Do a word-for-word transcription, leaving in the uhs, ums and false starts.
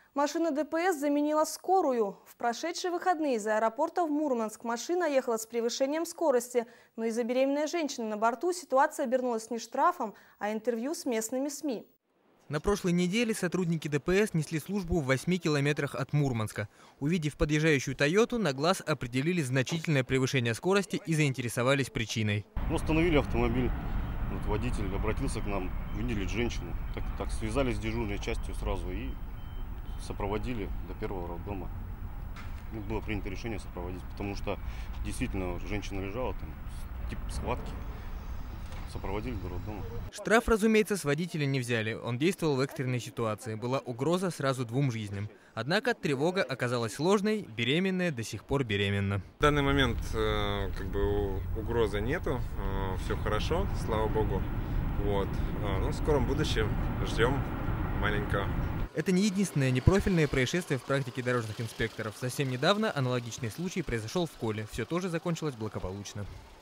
Машина ДПС заменила скорую. В прошедшие выходные из аэропорта в Мурманск машина ехала с превышением скорости. Но из-за беременной женщины на борту ситуация обернулась не штрафом, а интервью с местными СМИ. На прошлой неделе сотрудники ДПС несли службу в восьми километрах от Мурманска. Увидев подъезжающую «Тойоту», на глаз определили значительное превышение скорости и заинтересовались причиной. Мы остановили автомобиль. Вот водитель обратился к нам, видели женщину. Так, так связались с дежурной частью сразу и сопроводили до первого роддома. Ну, было принято решение сопроводить, потому что действительно женщина лежала там, типа схватки. Сопроводили до роддома. Штраф, разумеется, с водителя не взяли. Он действовал в экстренной ситуации. Была угроза сразу двум жизням. Однако тревога оказалась ложной, беременная до сих пор беременна. В данный момент э, как бы угрозы нету, э, все хорошо, слава богу. Вот. Э, ну, в скором будущем ждем маленького. Это не единственное непрофильное происшествие в практике дорожных инспекторов. Совсем недавно аналогичный случай произошел в Коле. Все тоже закончилось благополучно.